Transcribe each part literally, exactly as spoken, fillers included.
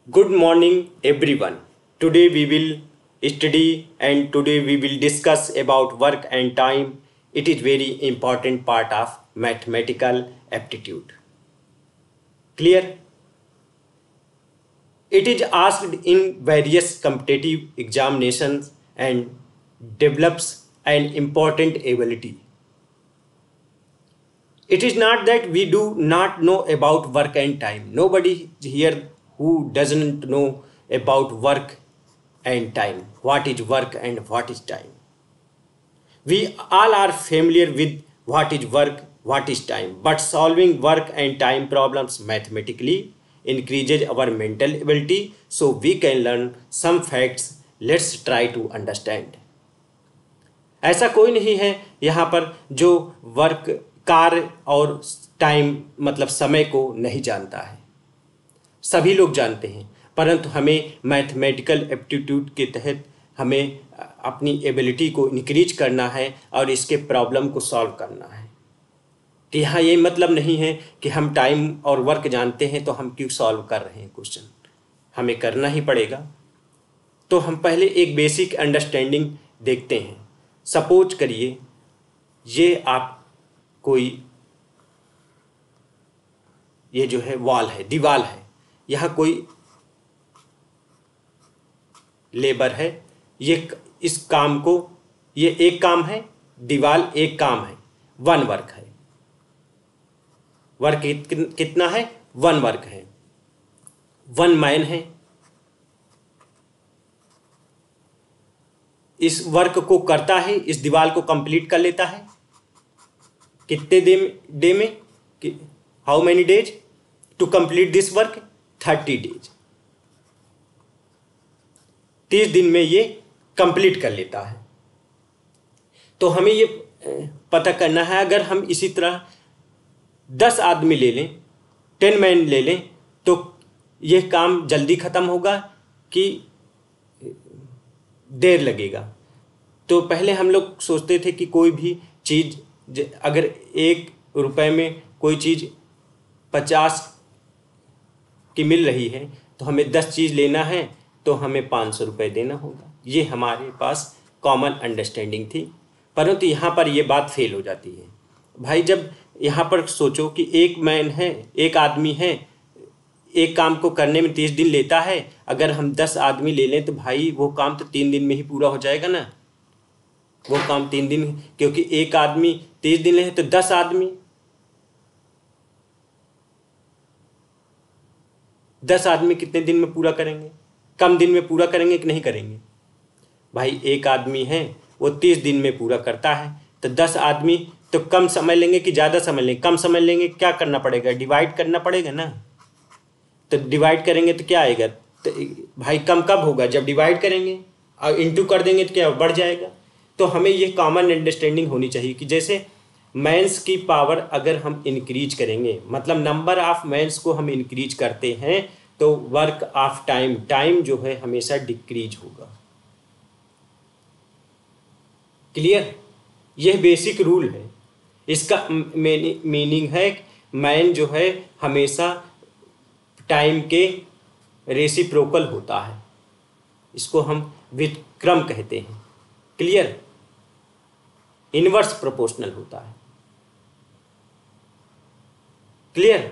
Good morning everyone. Today we will study and today we will discuss about work and time. It is very important part of mathematical aptitude. Clear? It is asked in various competitive examinations and develops an important ability. It is not that we do not know about work and time. Nobody here who doesn't know about work and time. What is work and what is time? We all are familiar with what is work, what is time. But solving work and time problems mathematically increases our mental ability so we can learn some facts. Let's try to understand. ऐसा कोई नहीं है यहाँ पर जो work कार्य और time मतलब समय को नहीं जानता है। सभी लोग जानते हैं, परंतु हमें मैथमेटिकल एप्टीट्यूड के तहत हमें अपनी एबिलिटी को इंक्रीज करना है और इसके प्रॉब्लम को सॉल्व करना है। तो यहाँ ये मतलब नहीं है कि हम टाइम और वर्क जानते हैं तो हम क्यों सॉल्व कर रहे हैं क्वेश्चन, हमें करना ही पड़ेगा। तो हम पहले एक बेसिक अंडरस्टैंडिंग देखते हैं। सपोज करिए ये आप कोई ये जो है वॉल है, दीवार है, यहाँ कोई लेबर है, ये इस काम को, ये एक काम है, दीवार एक काम है, वन वर्क है। वर्क कितना है? वन वर्क है। वन मैन है, इस वर्क को करता है, इस दीवार को कंप्लीट कर लेता है। कितने डे डे में? How many days to complete this work? Thirty days. तीस दिन में ये कंप्लीट कर लेता है। तो हमें ये पता करना है, अगर हम इसी तरह दस आदमी ले लें, टेन मैन ले लें, तो ये काम जल्दी ख़त्म होगा कि देर लगेगा। तो पहले हम लोग सोचते थे कि कोई भी चीज़ अगर एक रुपए में कोई चीज़ पचास की मिल रही है तो हमें दस चीज़ लेना है तो हमें पाँच सौ रुपये देना होगा। ये हमारे पास कॉमन अंडरस्टैंडिंग थी, परंतु यहाँ पर ये बात फेल हो जाती है। भाई जब यहाँ पर सोचो कि एक मैन है, एक आदमी है, एक काम को करने में तीस दिन लेता है, अगर हम दस आदमी ले लें तो भाई वो काम तो तीन दिन में ही पूरा हो जाएगा ना। वो काम तीन दिन, क्योंकि एक आदमी तीस दिन ले तो दस आदमी दस आदमी कितने दिन में पूरा करेंगे? कम दिन में पूरा करेंगे कि नहीं करेंगे? भाई एक आदमी है वो तीस दिन में पूरा करता है, तो दस आदमी तो कम समय लेंगे कि ज़्यादा समय लेंगे? कम समय लेंगे। क्या करना पड़ेगा? डिवाइड करना पड़ेगा ना। तो डिवाइड करेंगे तो क्या आएगा? तो भाई कम कब होगा? जब डिवाइड करेंगे, और इंटू कर देंगे तो क्या बढ़ जाएगा। तो हमें ये कॉमन अंडरस्टैंडिंग होनी चाहिए कि जैसे मैंस की पावर अगर हम इंक्रीज करेंगे, मतलब नंबर ऑफ मैंस को हम इंक्रीज करते हैं, तो वर्क ऑफ टाइम टाइम जो है हमेशा डिक्रीज होगा। क्लियर? यह बेसिक रूल है। इसका मीनिंग है मैन जो है हमेशा टाइम के रेसिप्रोकल होता है। इसको हम व्युत्क्रम कहते हैं। क्लियर? इनवर्स प्रोपोर्शनल होता है। क्लियर?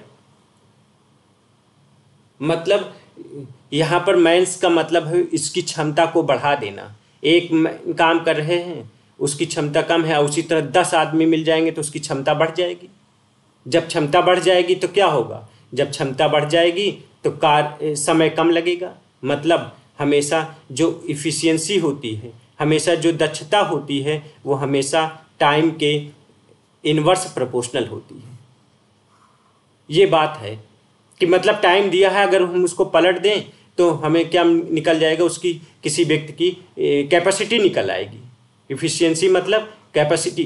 मतलब यहाँ पर मैंस का मतलब है इसकी क्षमता को बढ़ा देना। एक काम कर रहे हैं, उसकी क्षमता कम है, उसी तरह दस आदमी मिल जाएंगे तो उसकी क्षमता बढ़ जाएगी। जब क्षमता बढ़ जाएगी तो क्या होगा? जब क्षमता बढ़ जाएगी तो कार समय कम लगेगा। मतलब हमेशा जो इफ़िशियंसी होती है, हमेशा जो दक्षता होती है, वो हमेशा टाइम के इनवर्स प्रोपोर्शनल होती है। ये बात है कि मतलब टाइम दिया है, अगर हम उसको पलट दें तो हमें क्या निकल जाएगा? उसकी किसी व्यक्ति की कैपेसिटी निकल आएगी। इफ़िशियंसी मतलब कैपेसिटी।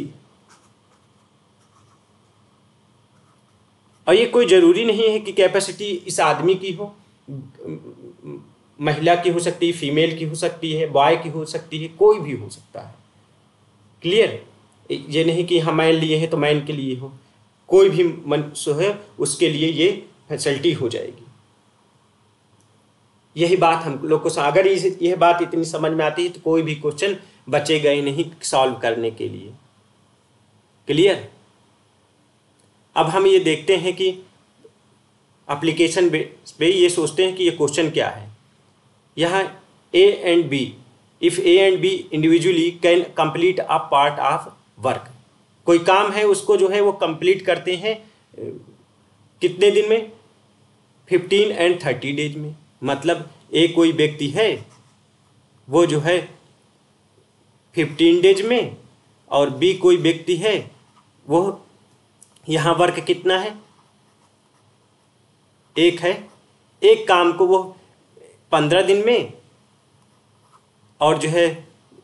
और ये कोई ज़रूरी नहीं है कि कैपेसिटी इस आदमी की हो, महिला की हो सकती है, फीमेल की हो सकती है, बॉय की हो सकती है, कोई भी हो सकता है। क्लियर? ये नहीं कि हम मैन लिए हैं तो मैन के लिए हो, कोई भी मनुष्य है उसके लिए ये फैसिलिटी हो जाएगी। यही बात हम लोग को, अगर इस- यह बात इतनी समझ में आती है तो कोई भी क्वेश्चन बचेगा ही नहीं सॉल्व करने के लिए। क्लियर। अब हम ये देखते हैं कि एप्लीकेशन पे ये सोचते हैं कि ये क्वेश्चन क्या है। यहाँ A and B, if A and B individually can complete a part of work, कोई काम है उसको जो है वो कंप्लीट करते हैं अ, कितने दिन में, फिफ्टीन एंड थर्टी डेज में। मतलब ए कोई व्यक्ति है वो जो है फिफ्टीन डेज में, और बी कोई व्यक्ति है वो यहाँ वर्क कितना है, एक है, एक काम को वो पंद्रह दिन में और जो है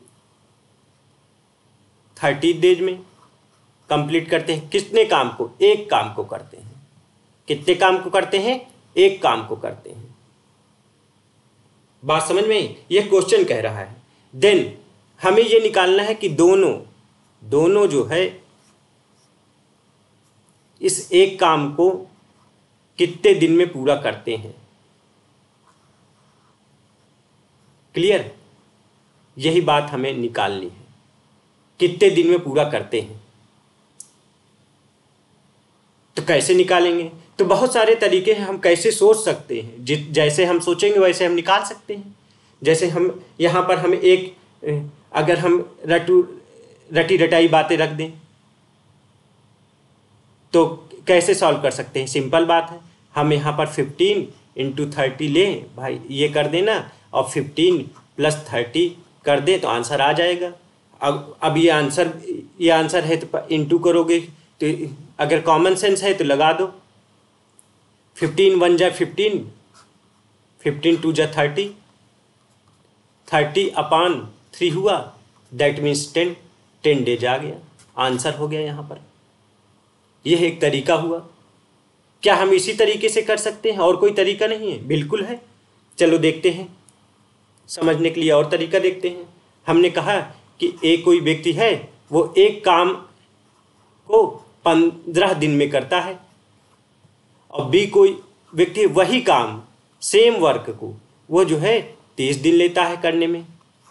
थर्टी डेज में कंप्लीट करते हैं। कितने काम को, एक काम को करते हैं। कितने काम को करते हैं, एक काम को करते हैं। बात समझ में आई? ये क्वेश्चन कह रहा है। देन हमें ये निकालना है कि दोनों दोनों जो है इस एक काम को कितने दिन में पूरा करते हैं। क्लियर। यही बात हमें निकालनी है, कितने दिन में पूरा करते हैं। तो कैसे निकालेंगे? तो बहुत सारे तरीके हैं, हम कैसे सोच सकते हैं। जिस जैसे हम सोचेंगे वैसे हम निकाल सकते हैं। जैसे हम यहाँ पर हम एक, अगर हम रटू रटी रटाई बातें रख दें तो कैसे सॉल्व कर सकते हैं? सिंपल बात है, हम यहाँ पर फिफ्टीन इंटू थर्टी लें भाई, ये कर देना, और फिफ्टीन प्लस थर्टी कर दें तो आंसर आ जाएगा। अब अब ये आंसर ये आंसर है तो इंटू करोगे तो अगर कॉमन सेंस है तो लगा दो। फिफ्टीन वन जा फिफ्टीन, फिफ्टीन टू जा थर्टी, थर्टी अपान थ्री हुआ, that means ten, ten days आ गया, आंसर हो गया यहाँ पर। यह एक तरीका हुआ। क्या हम इसी तरीके से कर सकते हैं? और कोई तरीका नहीं है? बिल्कुल है। चलो देखते हैं, समझने के लिए और तरीका देखते हैं। हमने कहा कि एक कोई व्यक्ति है वो एक काम को पंद्रह दिन में करता है, और बी कोई व्यक्ति वही काम, सेम वर्क को वो जो है तीस दिन लेता है करने में।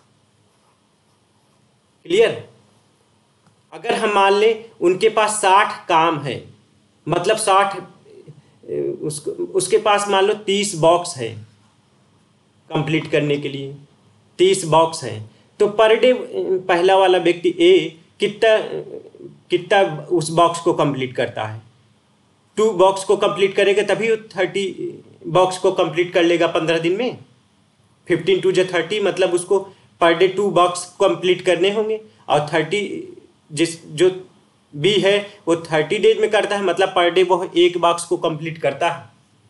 क्लियर। अगर हम मान लें उनके पास साठ काम है, मतलब साठ, उसको उसके पास मान लो तीस बॉक्स है कंप्लीट करने के लिए, तीस बॉक्स है, तो पर डे पहला वाला व्यक्ति ए कितना कितना उस बॉक्स को कंप्लीट करता है? टू बॉक्स को कंप्लीट करेगा तभी वो थर्टी बॉक्स को कंप्लीट कर लेगा पंद्रह दिन में। फिफ्टीन टू जो थर्टी, मतलब उसको per day to box complete करने होंगे, और थर्टी जिस जो बी है वो थर्टी डेज में करता है, मतलब पर डे वो एक बॉक्स को कंप्लीट करता है।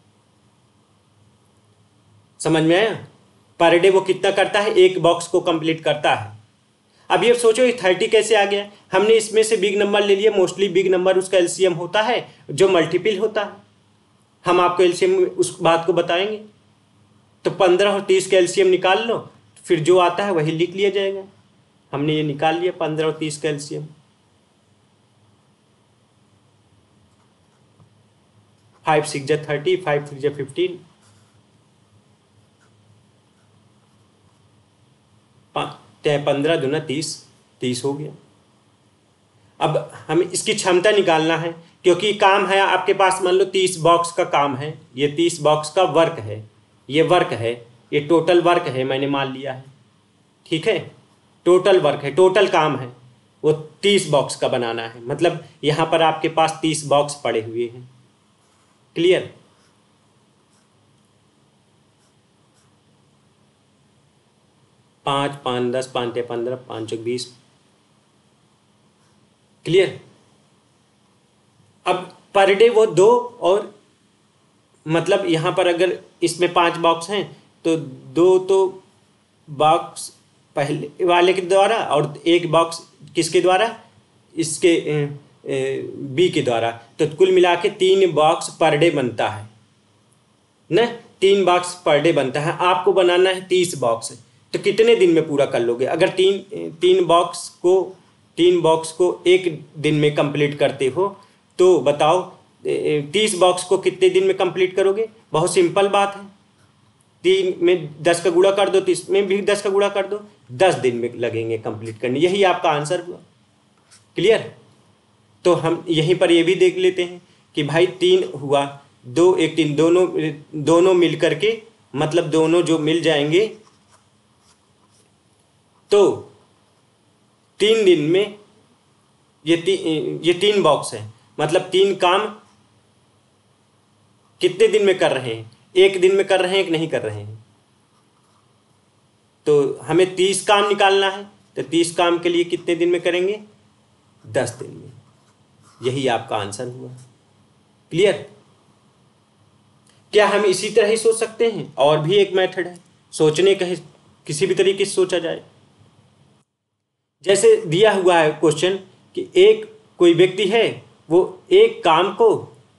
समझ में आया? पर डे वो कितना करता है? एक बॉक्स को कंप्लीट करता है। अब ये सोचो ये थर्टी कैसे आ गया? हमने इसमें से बिग नंबर ले लिया। मोस्टली बिग नंबर उसका एलसीएम होता है जो मल्टीपल होता है। हम आपको एलसीएम उस बात को बताएंगे। तो पंद्रह और तीस का एलसीएम निकाल लो, फिर जो आता है वही लिख लिया जाएगा। हमने ये निकाल लिया पंद्रह और तीस का एलसीएम। फाइव सिक्स जा थर्टी, फाइव थ्री जा फिफ्टीन, पंद्रह दूना तीस, तीस हो गया। अब हमें इसकी क्षमता निकालना है, क्योंकि काम है आपके पास, मान लो तीस बॉक्स का काम है, ये तीस बॉक्स का वर्क है, ये वर्क है, ये टोटल वर्क है, मैंने मान लिया है। ठीक है, टोटल वर्क है, टोटल काम है, वो तीस बॉक्स का बनाना है। मतलब यहाँ पर आपके पास तीस बॉक्स पड़े हुए हैं। क्लियर। पाँच पाँच दस, पाँच पंद्रह, पाँच चौक बीस। क्लियर। अब पर डे वो दो, और मतलब यहाँ पर अगर इसमें पांच बॉक्स हैं तो दो तो बॉक्स पहले वाले के द्वारा और एक बॉक्स किसके द्वारा, इसके बी के द्वारा, तो कुल मिला के तीन बॉक्स पर डे बनता है ना। तीन बॉक्स पर डे बनता है। आपको बनाना है तीस बॉक्स, तो कितने दिन में पूरा कर लोगे? अगर तीन तीन बॉक्स को तीन बॉक्स को एक दिन में कंप्लीट करते हो तो बताओ तीस बॉक्स को कितने दिन में कंप्लीट करोगे? बहुत सिंपल बात है। तीन में दस का गुणा कर दो तो इसमें भी दस का गुणा कर दो, दस दिन में लगेंगे कंप्लीट करने। यही आपका आंसर हुआ। क्लियर? तो हम यहीं पर ये भी देख लेते हैं कि भाई तीन हुआ, दो एक तीन, दोनों दोनों मिल करके, मतलब दोनों जो मिल जाएंगे तो तीन दिन में ये ती, ये तीन बॉक्स है, मतलब तीन काम कितने दिन में कर रहे हैं? एक दिन में कर रहे हैं कि नहीं कर रहे हैं? तो हमें तीस काम निकालना है, तो तीस काम के लिए कितने दिन में करेंगे? दस दिन में। यही आपका आंसर हुआ। क्लियर? क्या हम इसी तरह ही सोच सकते हैं? और भी एक मेथड है सोचने का, किसी भी तरीके से सोचा जाए। जैसे दिया हुआ है क्वेश्चन कि एक कोई व्यक्ति है, वो एक काम को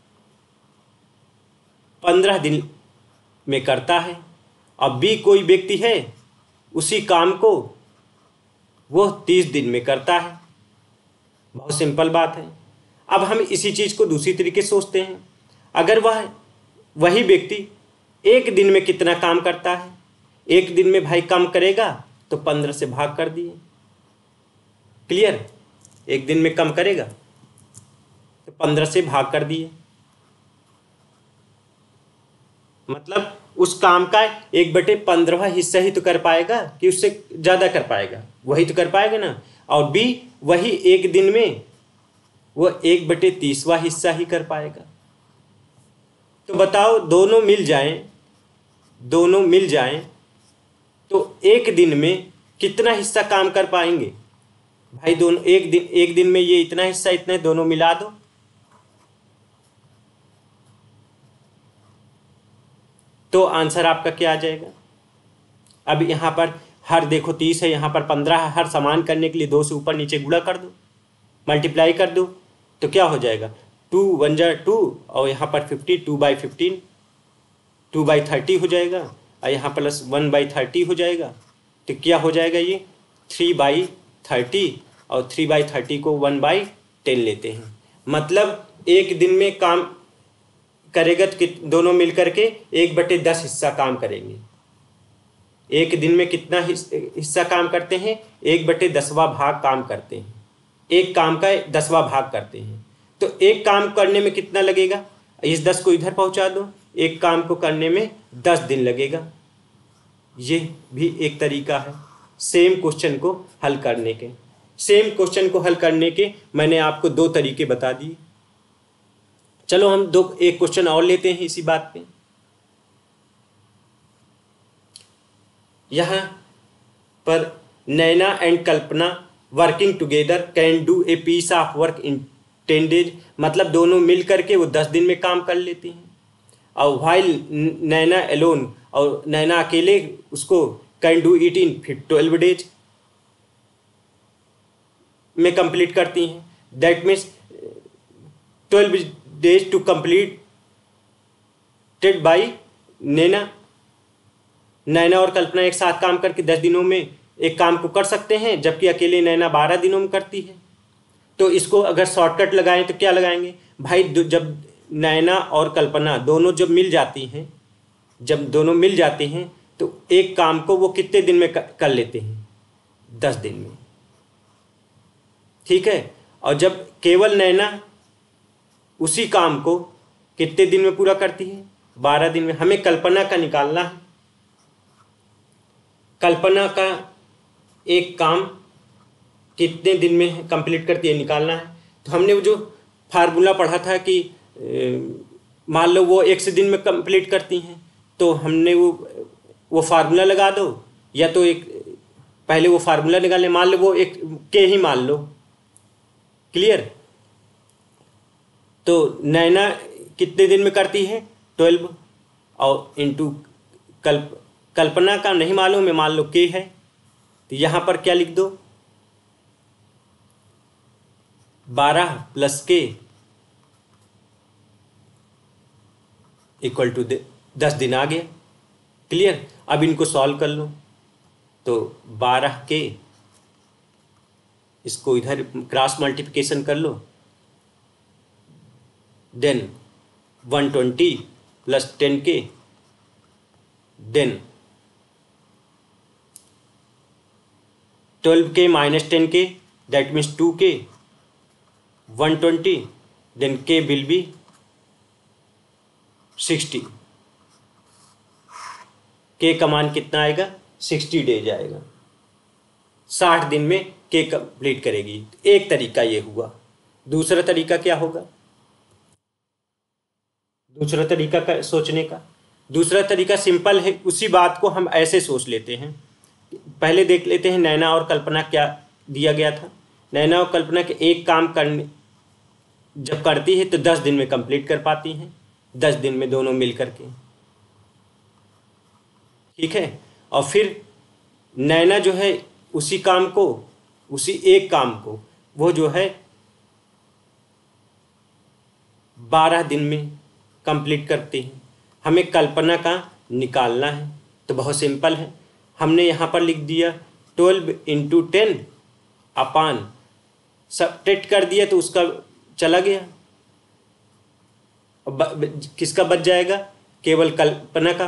पंद्रह दिन में करता है, अब बी कोई व्यक्ति है, उसी काम को वो तीस दिन में करता है। बहुत सिंपल बात है। अब हम इसी चीज़ को दूसरी तरीके से सोचते हैं। अगर वह वही व्यक्ति एक दिन में कितना काम करता है? एक दिन में भाई काम करेगा तो पंद्रह से भाग कर दिए। क्लियर? एक दिन में कम करेगा तो पंद्रह से भाग कर दिए, मतलब उस काम का एक बटे पंद्रहवा हिस्सा ही तो कर पाएगा कि उससे ज़्यादा कर पाएगा? वही तो कर पाएगा ना। और बी वही एक दिन में वो एक बटे तीसवा हिस्सा ही कर पाएगा। तो बताओ, दोनों मिल जाएं, दोनों मिल जाएं तो एक दिन में कितना हिस्सा काम कर पाएंगे? भाई दोनों एक दिन एक दिन में ये इतना हिस्सा, इतने दोनों मिला दो, तो आंसर आपका क्या आ जाएगा? अब यहाँ पर हर देखो तीस है, यहाँ पर पंद्रह है, हर समान करने के लिए दो से ऊपर नीचे गुणा कर दो, मल्टीप्लाई कर दो, तो क्या हो जाएगा? टू वन जा टू, और यहाँ पर fifty, two by fifteen, two by thirty हो जाएगा, और यहाँ प्लस वन बाई थर्टी हो जाएगा। तो क्या हो जाएगा? ये थ्री बाई थर्टी, और थ्री बाई थर्टी को वन बाई टेन लेते हैं। मतलब एक दिन में काम करेगा तो दोनों मिलकर के एक बटे दस हिस्सा काम करेंगे। एक दिन में कितना हिस्सा काम करते हैं? एक बटे दसवां भाग काम करते हैं। एक काम का दसवां भाग करते हैं। तो एक काम करने में कितना लगेगा? इस दस को इधर पहुंचा दो, एक काम को करने में दस दिन लगेगा। ये भी एक तरीका है सेम क्वेश्चन को हल करने के। सेम क्वेश्चन को हल करने के मैंने आपको दो तरीके बता दिए। चलो हम दो एक क्वेश्चन और लेते हैं इसी बात पे। यहाँ पर Naina and Kalpana working together can do a piece of work in ten days, मतलब दोनों मिल करके वो दस दिन में काम कर लेती हैं। और व्हाइल नैना एलोन, और नैना अकेले उसको कैन डू इट इन फिर ट्वेल्व डेज में कंप्लीट करती हैं। That means twelve days to completed by Naina. Naina और कल्पना एक साथ काम करके दस दिनों में एक काम को कर सकते हैं, जबकि अकेले नैना बारह दिनों में करती है। तो इसको अगर शॉर्टकट लगाएं तो क्या लगाएंगे भाई? जब नैना और कल्पना दोनों जब मिल जाती हैं, जब दोनों मिल जाती हैं तो एक काम को वो कितने दिन में कर लेते हैं? दस दिन में। ठीक है। और जब केवल नैना उसी काम को कितने दिन में पूरा करती है? बारह दिन में। हमें कल्पना का निकालना है। कल्पना का एक काम कितने दिन में कंप्लीट करती है निकालना है। तो हमने वो जो फार्मूला पढ़ा था कि मान लो वो एक से दिन में कंप्लीट करती हैं, तो हमने वो वो फार्मूला लगा दो, या तो एक पहले वो फार्मूला निकालें, मान लो वो एक के ही मान लो। क्लियर? तो नैना कितने दिन में करती है? ट्वेल्व, और इंटू कल्प कल्पना का नहीं मालूम है, मान लो के है, तो यहाँ पर क्या लिख दो? बारह प्लस के इक्वल टू दस दिन आ गया। क्लियर? अब इनको सॉल्व कर लो। तो बारह के, इसको इधर क्रॉस मल्टीप्लिकेशन कर लो, then one twenty plus ten k, then twelve k minus ten k, that means two k, one twenty, then k will be sixty. K का मान कितना आएगा? सिक्सटी डेज आएगा। साठ दिन में के कंप्लीट करेगी। एक तरीका ये हुआ। दूसरा तरीका क्या होगा? दूसरा तरीका का सोचने का दूसरा तरीका सिंपल है। उसी बात को हम ऐसे सोच लेते हैं। पहले देख लेते हैं नैना और कल्पना क्या दिया गया था। नैना और कल्पना के एक काम करने जब करती है तो दस दिन में कंप्लीट कर पाती हैं, दस दिन में दोनों मिल करके, ठीक है। और फिर नैना जो है उसी काम को, उसी एक काम को वो जो है बारह दिन में कंप्लीट करती हैं। हमें कल्पना का निकालना है तो बहुत सिंपल है। हमने यहाँ पर लिख दिया twelve into ten upon, subtract कर दिया तो उसका चला गया। अब किसका बच जाएगा? केवल कल्पना का।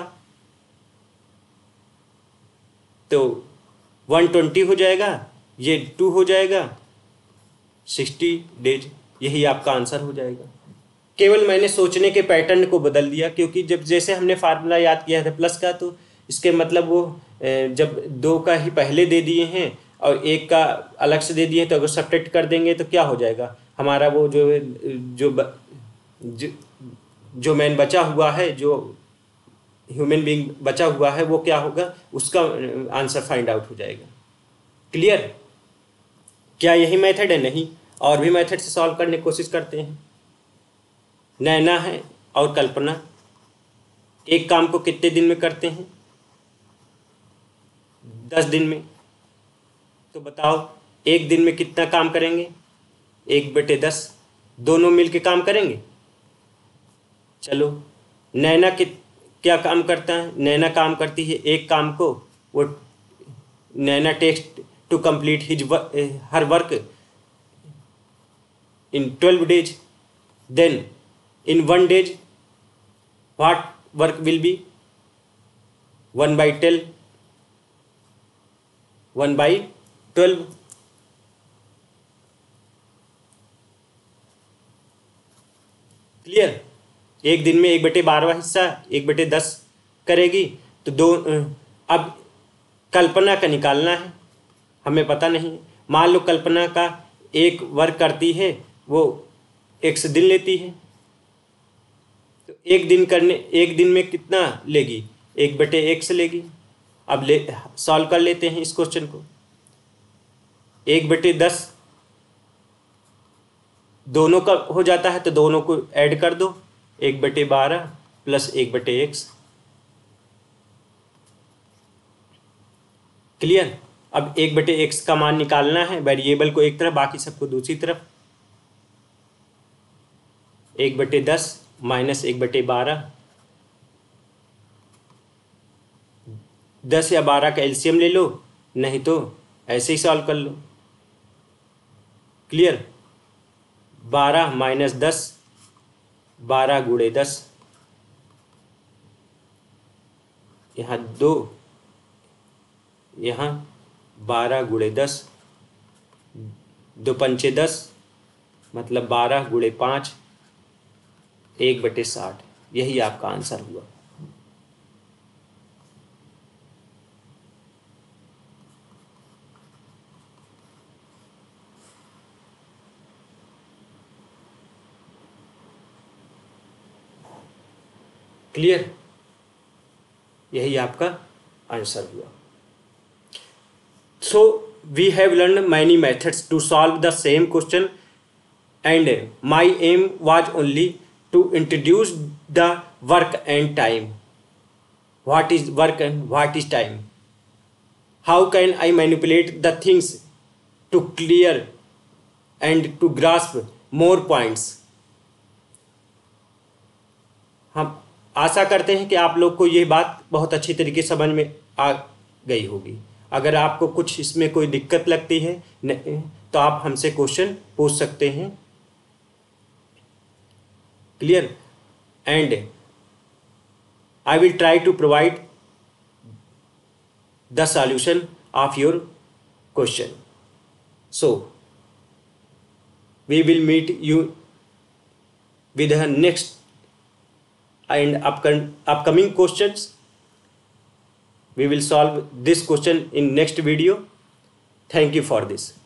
तो वन ट्वेंटी हो जाएगा, ये टू हो जाएगा, सिक्सटी डेज। यही आपका आंसर हो जाएगा। केवल मैंने सोचने के पैटर्न को बदल दिया, क्योंकि जब जैसे हमने फार्मूला याद किया था प्लस का, तो इसके मतलब वो जब दो का ही पहले दे दिए हैं और एक का अलग से दे दिए हैं, तो अगर सब्ट्रैक्ट कर देंगे तो क्या हो जाएगा हमारा? वो जो जो जो, जो मैन बचा हुआ है, जो ह्यूमन बीइंग बचा हुआ है, वो क्या होगा? उसका आंसर फाइंड आउट हो जाएगा। क्लियर? क्या यही मेथड है? नहीं, और भी मेथड से सॉल्व करने की कोशिश करते हैं। नैना है और कल्पना एक काम को कितने दिन में करते हैं? दस दिन में। तो बताओ एक दिन में कितना काम करेंगे? एक बटे दस। दोनों मिलके काम करेंगे। चलो, नैना कि क्या काम करता है? नैना काम करती है एक काम को, वो Naina takes to complete his her work in twelve days. Then in one days what work will be? One by ten, one by twelve. Clear? एक दिन में एक बटे बारहवा हिस्सा एक बटे दस करेगी। तो दो, अब कल्पना का निकालना है, हमें पता नहीं। मान लो कल्पना का एक वर्क करती है, वो एक्स दिन लेती है, तो एक दिन करने एक दिन में कितना लेगी? एक बटे एक्स लेगी। अब ले सॉल्व कर लेते हैं इस क्वेश्चन को। एक बटे दस दोनों का हो जाता है, तो दोनों को ऐड कर दो। एक बटे बारह प्लस एक बटे एक्स। क्लियर? अब एक बटे एक्स का मान निकालना है, वेरिएबल को एक तरफ बाकी सबको दूसरी तरफ। एक बटे दस माइनस एक बटे बारह, दस या बारह का एलसीएम ले लो, नहीं तो ऐसे ही सॉल्व कर लो। क्लियर? बारह माइनस दस, बारह गुणे दस, यहाँ दो, यहाँ बारह गुणे दस, दो पंचे दस, मतलब बारह गुणे पाँच, एक बटे साठ। यही आपका आंसर हुआ। क्लियर? यही आपका आंसर हुआ। So we have learn many methods to solve the same question and my aim was only to introduce the work and time. What is work and what is time? How can I manipulate the things to clear and to grasp more points? हम आशा करते हैं कि आप लोग को ये बात बहुत अच्छी तरीके से समझ में आ गई होगी। अगर आपको कुछ इसमें कोई दिक्कत लगती है तो आप हमसे क्वेश्चन पूछ सकते हैं। Clear? And I will try to provide the solution of your question. So we will meet you with the next and upcoming questions. We will solve this question in next video. Thank you for this.